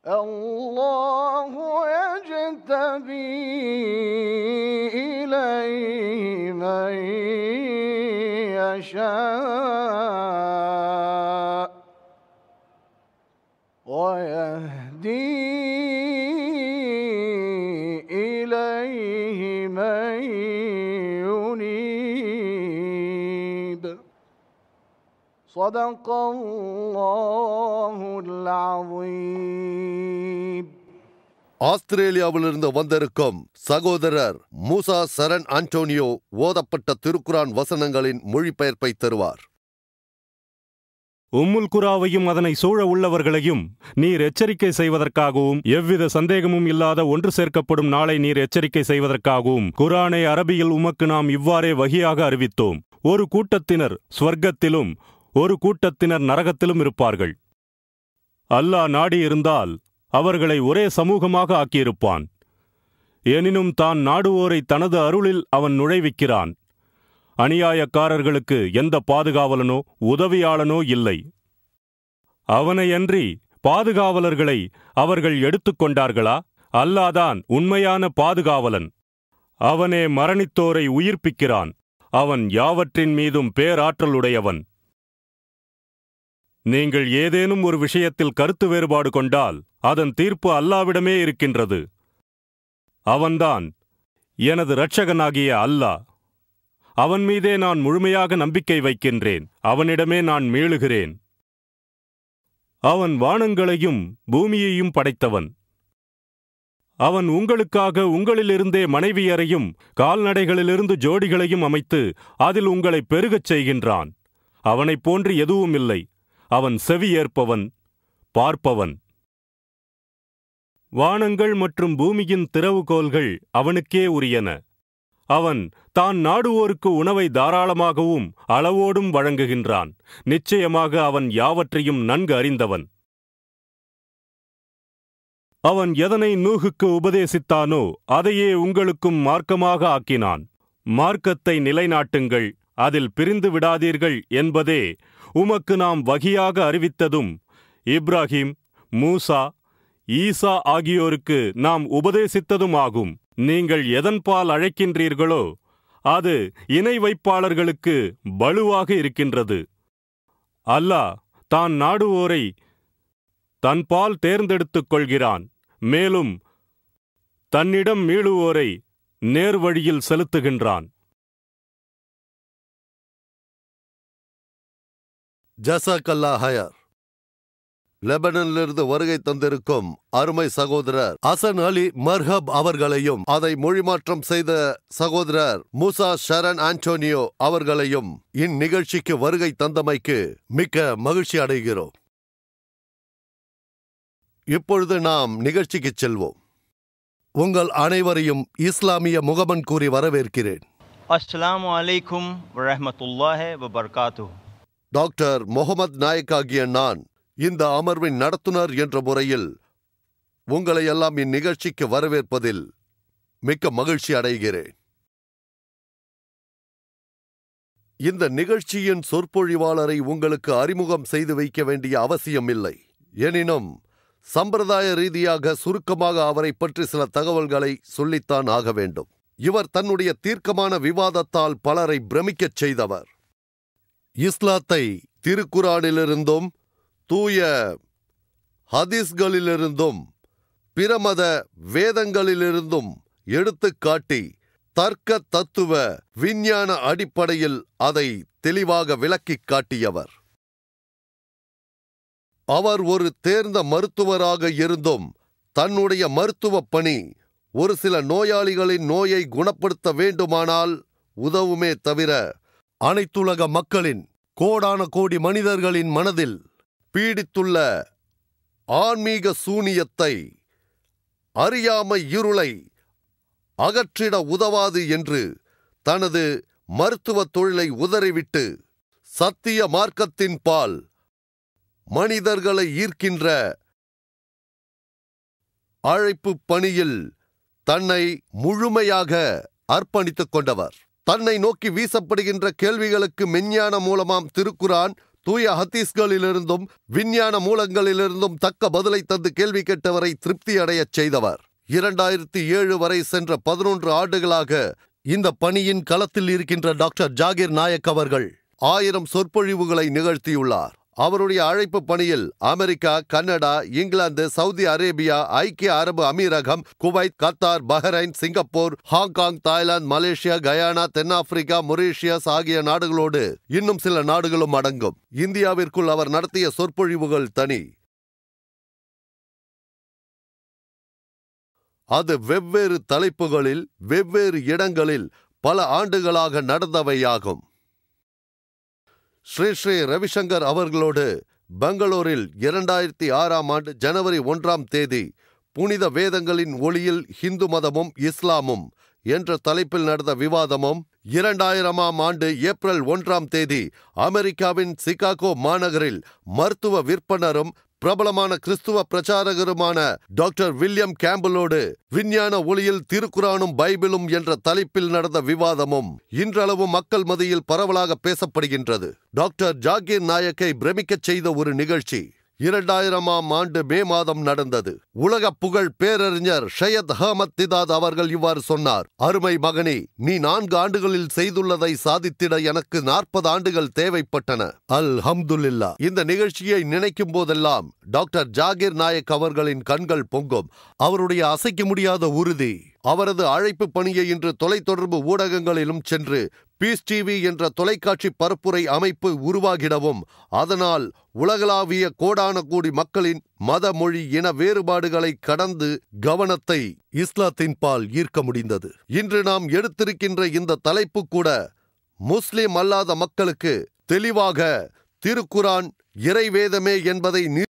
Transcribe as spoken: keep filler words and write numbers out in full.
الله يجتبي إليه من يشاء ويهدي إليه من ينيب صدق الله العظيم. ஆஸ்திரேலியாவிலிருந்து வந்திருக்கும் சகோதரர் மூசா சரண் ஆண்டோனியோ ஓதப்பட்ட திருக்குரான் வசனங்களின் மொழிபெயர்ப்பை தருவார். உம்முல் குராவையும் அதனை சூழ உள்ளவர்களையும் நீர் எச்சரிக்கை செய்வதற்காகவும் எவ்வித சந்தேகமும் இல்லாத ஒன்று சேர்க்கப்படும் நாளை நீர் எச்சரிக்கை செய்வதற்காகவும் குரானை அரபியில் உமக்கு நாம் இவ்வாறே வகியாக அறிவித்தோம். ஒரு கூட்டத்தினர் ஸ்வர்க்கத்திலும் ஒரு கூட்டத்தினர் நரகத்திலும் இருப்பார்கள். அல்லாஹ் நாடியிருந்தால் அவர்களை ஒரே சமூகமாக ஆக்கியிருப்பான். எனினும் தான் நாடுவோரை தனது அருளில் அவன் நுழைவிக்கிறான். அநியாயக்காரர்களுக்கு எந்த பாதுகாவலனோ உதவியாளனோ இல்லை. அவனையன்றி பாதுகாவலர்களை அவர்கள் எடுத்துக்கொண்டார்களா? அல்லாதான் உண்மையான பாதுகாவலன். அவனே மரணித்தோரை உயிர்ப்பிக்கிறான். அவன் யாவற்றின் மீதும் பேராற்றலுடையவன். நீங்கள் ஏதேனும் ஒரு விஷயத்தில் கருத்து வேறுபாடு கொண்டால் அதன் தீர்ப்பு அல்லாவிடமே இருக்கின்றது. அவன்தான் எனது இரட்சகனாகிய அல்லாஹ். அவன் மீதே நான் முழுமையாக நம்பிக்கை வைக்கின்றேன். அவனிடமே நான் மீளுகிறேன். அவன் வானங்களையும் பூமியையும் படைத்தவன். அவன் உங்களுக்காக உங்களிலிருந்தே மனைவியரையும் கால்நடைகளிலிருந்து ஜோடிகளையும் அமைத்து அதில் உங்களை பெருகச் செய்கின்றான். அவனைப் போன்று எதுவும் இல்லை. அவன் செவியேற்பவன், பார்ப்பவன். வானங்கள் மற்றும் பூமியின் திறவுகோல்கள் அவனுக்கே உரியன. அவன் தான் நாடுவோருக்கு உணவை தாராளமாகவும் அளவோடும் வழங்குகின்றான். நிச்சயமாக அவன் யாவற்றையும் நன்கு அறிந்தவன். அவன் எதனை நூகுக்கு உபதேசித்தானோ அதையே உங்களுக்கும் மார்க்கமாக ஆக்கினான். மார்க்கத்தை நிலைநாட்டுங்கள், அதில் பிரிந்து விடாதீர்கள் என்பதே உமக்கு நாம் வகியாக அறிவித்ததும் இப்ராஹிம், மூசா, ஈசா ஆகியோருக்கு நாம் உபதேசித்ததுமாகும். நீங்கள் எதன்பால் அழைக்கின்றீர்களோ அது இணை வைப்பாளர்களுக்கு பலுவாக இருக்கின்றது. அல்லாஹ் தான் நாடுவோரை தன்பால் தேர்ந்தெடுத்துக் கொள்கிறான். மேலும் தன்னிடம் மீளுவோரை நேர்வழியில் செலுத்துகின்றான். ஜஸாக்கல்லா ஹயர். லெபனனிலிருந்து வருகை தந்திருக்கும் அருமை சகோதரர் ஹசன் அலி மர்ஹப் அவர்களையும் அதை மொழிமாற்றம் செய்த சகோதரர் மூசா ஷரன் ஆண்டோனியோ அவர்களையும் இந்நிகழ்ச்சிக்கு வருகை தந்தமைக்கு மிக்க மகிழ்ச்சி அடைகிறோம். இப்பொழுது நாம் நிகழ்ச்சிக்கு செல்வோம். உங்கள் அனைவரையும் இஸ்லாமிய முகமன் கூறி வரவேற்கிறேன். அஸ்ஸலாமு அலைக்கும் வரஹ்மத்துல்லாஹி வபரகாத்துஹு. டாக்டர் முகமது நாயக் ஆகிய நான் இந்த அமர்வின் நடத்துனர் என்ற முறையில் உங்களை எல்லாம் இந்நிகழ்ச்சிக்கு வரவேற்பதில் மிக்க மகிழ்ச்சி அடைகிறேன். இந்த நிகழ்ச்சியின் சொற்பொழிவாளரை உங்களுக்கு அறிமுகம் செய்து வைக்க வேண்டிய அவசியம் இல்லை. எனினும் சம்பிரதாய ரீதியாக சுருக்கமாக அவரை பற்றி சில தகவல்களை சொல்லித்தான் ஆக வேண்டும். இவர் தன்னுடைய தீர்க்கமான விவாதத்தால் பலரை பிரமிக்கச் செய்தவர். இஸ்லாத்தை திருக்குரானிலிருந்தும் தூய ஹதீஸ்களிலிருந்தும் பிரமத வேதங்களிலிருந்தும் எடுத்துக்காட்டி தர்க்க தத்துவ விஞ்ஞான அடிப்படையில் அதை தெளிவாக விளக்கிக் காட்டியவர். அவர் ஒரு தேர்ந்த மருத்துவராக இருந்தும் தன்னுடைய மருத்துவப் பணி ஒரு சில நோயாளிகளின் நோயை குணப்படுத்த வேண்டுமானால் உதவுமே தவிர அனைத்துலக மக்களின் கோடான கோடி மனிதர்களின் மனதில் பீடித்துள்ள ஆன்மீக சூனியத்தை, அறியாமை இருளை அகற்றிட உதவாது என்று தனது மருத்துவ தொழிலை உதறிவிட்டு சத்திய மார்க்கத்தின் பால் மனிதர்களை ஈர்க்கின்ற அழைப்பு பணியில் தன்னை முழுமையாக அர்ப்பணித்துக் கொண்டவர். தன்னை நோக்கி வீசப்படுகின்ற கேள்விகளுக்கு மெஞ்ஞான மூலமாம் திருக்குரான் தூய ஹதீஸ்களிலிருந்தும் விஞ்ஞான மூலங்களிலிருந்தும் தக்க பதிலை தந்து கேள்வி கேட்டவரை திருப்தி அடையச் செய்தவர். இரண்டாயிரத்தி ஏழு வரை சென்ற பதினொன்று ஆண்டுகளாக இந்த பணியின் களத்தில் இருக்கின்ற டாக்டர் ஜாகிர் நாயக் அவர்கள் ஆயிரம் சொற்பொழிவுகளை நிகழ்த்தியுள்ளார். அவருடைய அழைப்பு பணியில் America, Canada, England, Saudi Arabia, ஐக்கிய அரபு அமீரகம், Kuwait, Qatar, Bahrain, Singapore, Hong Kong, Thailand, Malaysia, Guyana, தென்னாப்பிரிக்கா, மொரீஷியஸ் ஆகிய நாடுகளோடு இன்னும் சில நாடுகளும் அடங்கும். இந்தியாவிற்குள் அவர் நடத்திய சொற்பொழிவுகள் தனி. அது வெவ்வேறு தலைப்புகளில் வெவ்வேறு இடங்களில் பல ஆண்டுகளாக நடந்தவையாகும். ஸ்ரீ ஸ்ரீ ரவிசங்கர் அவர்களோடு பெங்களூரில் இரண்டாயிரத்தி ஆறாம் ஆண்டு ஜனவரி ஒன்றாம் தேதி புனித வேதங்களின் ஒளியில் ஹிந்து மதமும் இஸ்லாமும் என்ற தலைப்பில் நடந்த விவாதமும், இரண்டாயிரமாம் ஆண்டு ஏப்ரல் ஒன்றாம் தேதி அமெரிக்காவின் சிகாகோ மாநகரில் மருத்துவ விற்பனரும் பிரபலமான கிறிஸ்துவ பிரச்சாரகருமான டாக்டர் வில்லியம் கேம்பலோடு விஞ்ஞான ஒளியில் திருக்குரானும் பைபிளும் என்ற தலைப்பில் நடந்த விவாதமும் இன்றளவு மக்கள் மத்தியில் பரவலாக பேசப்படுகின்றது. டாக்டர் ஜாகிர் நாயக்கை பிரமிக்கச் செய்த ஒரு நிகழ்ச்சி இரண்டாயிரமாம் ஆண்டு மே மாதம் நடந்தது. உலக புகழ் பேரறிஞர் ஷையத் அஹமத் திதாத் அவர்கள் இவ்வாறு சொன்னார்: அருமை மகனே, நீ நான்கு ஆண்டுகளில் செய்துள்ளதை சாதித்திட எனக்கு நாற்பது ஆண்டுகள் தேவைப்பட்டன. அல்ஹம்துலில்லாஹ். இந்த நிகழ்ச்சியை நினைக்கும் போதெல்லாம் டாக்டர் ஜாகிர் நாயக் அவர்களின் கண்கள் பொங்கும். அவருடைய அசைக்க முடியாத உறுதி, அவரது அழைப்பு பணியை இன்று தொலைத்தொடர்பு ஊடகங்களிலும் சென்று பீஸ் டிவி என்ற தொலைக்காட்சி பரப்புரை அமைப்பு உருவாகிடவும், அதனால் உலகளாவிய கோடான கோடி மக்களின் மத, மொழி, இன வேறுபாடுகளை கடந்து கவனத்தை இஸ்லாத்தின் பால் ஈர்க்க முடிந்தது. இன்று நாம் எடுத்திருக்கின்ற இந்த தலைப்பு கூட முஸ்லிம் அல்லாத மக்களுக்கு தெளிவாக திருக்குரான் இறைவேதமே என்பதை